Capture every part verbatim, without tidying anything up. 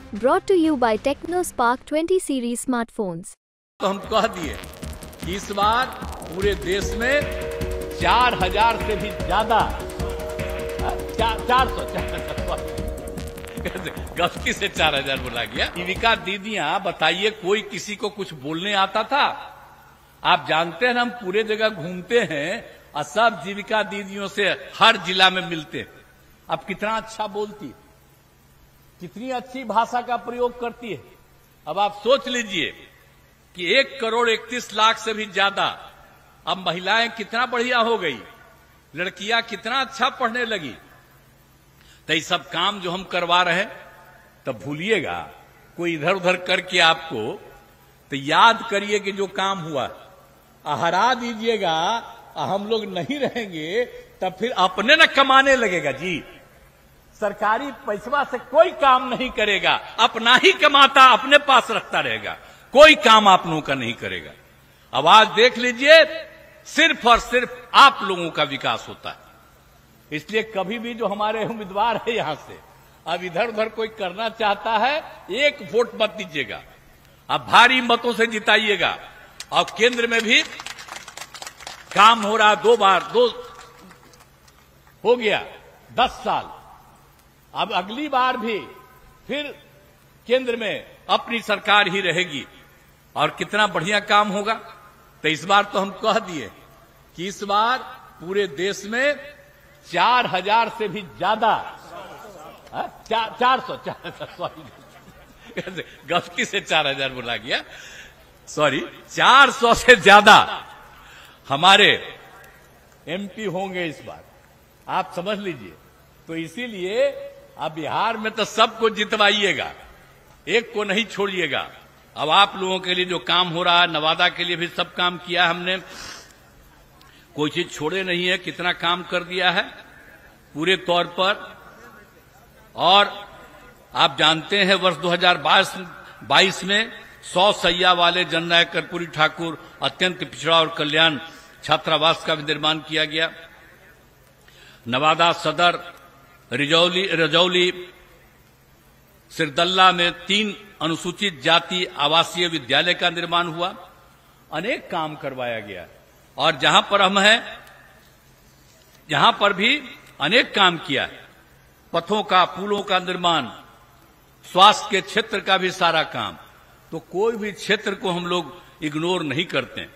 Brought to you by TechnoSpark twenty series smartphones. तो हम कह दिए कि इस बार पूरे देश में चार हजार से भी ज्यादा चार सौ गलती से चार हजार बोला गया। जीविका दीदियां बताइए, कोई किसी को कुछ बोलने आता था? आप जानते हैं ना, हम पूरे जगह घूमते हैं और सब जीविका दीदियों से हर जिला में मिलते हैं। अब कितना अच्छा बोलती है, कितनी अच्छी भाषा का प्रयोग करती है। अब आप सोच लीजिए कि एक करोड़ इकतीस लाख से भी ज्यादा अब महिलाएं कितना बढ़िया हो गई, लड़कियां कितना अच्छा पढ़ने लगी। तो ये सब काम जो हम करवा रहे हैं, तब भूलिएगा कोई इधर उधर करके आपको, तो याद करिए कि जो काम हुआ हरा दीजिएगा, हम लोग नहीं रहेंगे तब फिर अपने न कमाने लगेगा। जी, सरकारी पैसा से कोई काम नहीं करेगा, अपना ही कमाता अपने पास रखता रहेगा, कोई काम आप लोगों का नहीं करेगा। अब आज देख लीजिए, सिर्फ और सिर्फ आप लोगों का विकास होता है। इसलिए कभी भी जो हमारे उम्मीदवार है यहां से, अब इधर उधर कोई करना चाहता है, एक वोट मत दीजिएगा, अब भारी मतों से जिताइएगा। और केंद्र में भी काम हो रहा, दो बार दो हो गया, दस साल। अब अगली बार भी फिर केंद्र में अपनी सरकार ही रहेगी और कितना बढ़िया काम होगा। तो इस बार तो हम कह दिए कि इस बार पूरे देश में चार हजार से भी ज्यादा चार चार सौ सॉरी गलती से चार हजार बोला गया, सॉरी चार सौ से ज्यादा हमारे एमपी होंगे इस बार, आप समझ लीजिए। तो इसीलिए अब बिहार में तो सबको जितवाइएगा, एक को नहीं छोड़िएगा। अब आप लोगों के लिए जो काम हो रहा है, नवादा के लिए भी सब काम किया हमने, कोई चीज छोड़े नहीं है, कितना काम कर दिया है पूरे तौर पर। और आप जानते हैं वर्ष दो हजार बाईस में सौ सैया वाले जननायक कर्पूरी ठाकुर अत्यंत पिछड़ा और कल्याण छात्रावास का भी निर्माण किया गया। नवादा सदर, रिजौली रजौली सिरदल्ला में तीन अनुसूचित जाति आवासीय विद्यालय का निर्माण हुआ। अनेक काम करवाया गया और जहां पर हम हैं, जहां पर भी अनेक काम किया है। पथों का, पुलों का निर्माण, स्वास्थ्य के क्षेत्र का भी सारा काम। तो कोई भी क्षेत्र को हम लोग इग्नोर नहीं करते।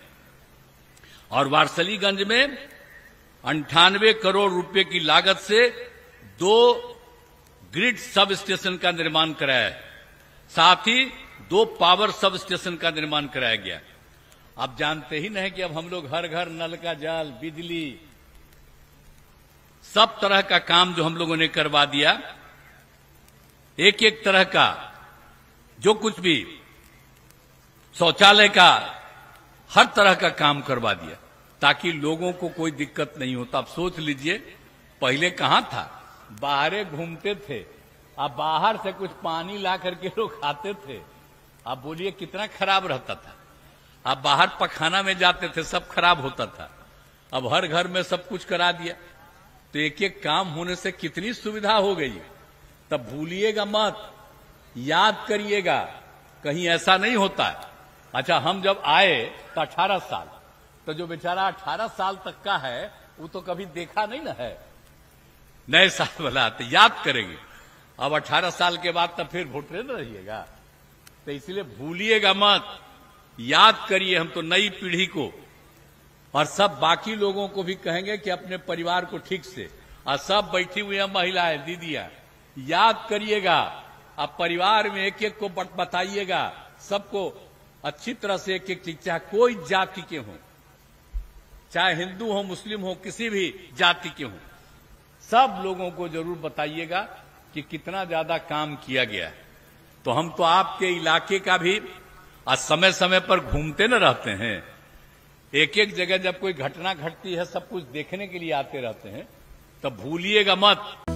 और वारसलीगंज में अंठानवे करोड़ रुपए की लागत से दो ग्रिड सब स्टेशन का निर्माण कराया है, साथ ही दो पावर सब स्टेशन का निर्माण कराया गया। आप जानते ही नहीं कि अब हम लोग हर घर नल का जल, बिजली, सब तरह का काम जो हम लोगों ने करवा दिया। एक एक तरह का जो कुछ भी, शौचालय का, हर तरह का काम करवा दिया ताकि लोगों को कोई दिक्कत नहीं होता। आप सोच लीजिए, पहले कहां था, बाहरे घूमते थे, अब बाहर से कुछ पानी ला करके लोग खाते थे। अब बोलिए कितना खराब रहता था। अब बाहर पखाना में जाते थे, सब खराब होता था। अब हर घर में सब कुछ करा दिया, तो एक एक काम होने से कितनी सुविधा हो गई। तब भूलिएगा मत, याद करिएगा, कहीं ऐसा नहीं होता है। अच्छा, हम जब आए तो अठारह साल, तो जो बेचारा अठारह साल तक का है वो तो कभी देखा नहीं ना है। नए साल वाला तो याद करेंगे, अब अठारह साल के बाद तब फिर वोटर न रहिएगा। तो इसलिए भूलिएगा मत, याद करिए। हम तो नई पीढ़ी को और सब बाकी लोगों को भी कहेंगे कि अपने परिवार को ठीक से, और सब बैठी हुई हैं महिलाएं, दीदियां, याद करिएगा। अब परिवार में एक एक को बताइएगा, सबको अच्छी तरह से एक एक चीज, चाहे कोई जाति के हों, चाहे हिंदू हो, मुस्लिम हो, किसी भी जाति के हों, सब लोगों को जरूर बताइएगा कि कितना ज्यादा काम किया गया है। तो हम तो आपके इलाके का भी आज समय समय पर घूमते न रहते हैं। एक एक जगह जब कोई घटना घटती है, सब कुछ देखने के लिए आते रहते हैं। तब भूलिएगा मत।